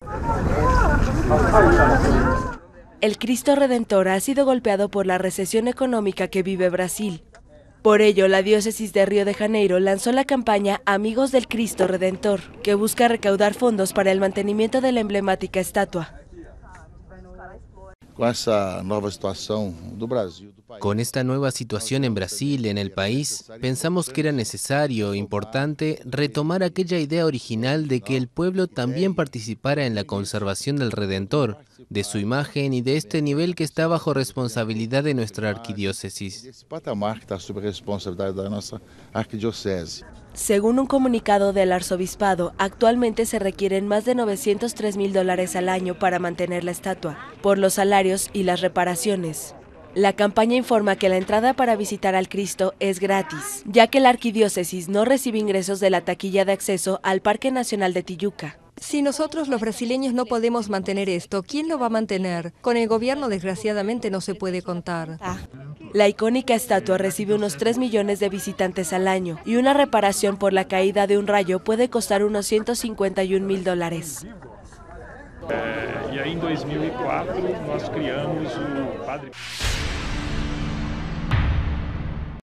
El Cristo Redentor ha sido golpeado por la recesión económica que vive Brasil. Por ello, la diócesis de Río de Janeiro lanzó la campaña Amigos del Cristo Redentor, que busca recaudar fondos para el mantenimiento de la emblemática estatua. Con esta nueva situación en Brasil, en el país, pensamos que era necesario, importante, retomar aquella idea original de que el pueblo también participara en la conservación del Redentor, de su imagen y de este nivel que está bajo responsabilidad de nuestra arquidiócesis. Según un comunicado del arzobispado, actualmente se requieren más de $903.000 al año para mantener la estatua, por los salarios y las reparaciones. La campaña informa que la entrada para visitar al Cristo es gratis, ya que la arquidiócesis no recibe ingresos de la taquilla de acceso al Parque Nacional de Tijuca. Si nosotros los brasileños no podemos mantener esto, ¿quién lo va a mantener? Con el gobierno, desgraciadamente, no se puede contar. La icónica estatua recibe unos 3 millones de visitantes al año y una reparación por la caída de un rayo puede costar unos $151.000. E aí, em 2004, nós criamos o Padre...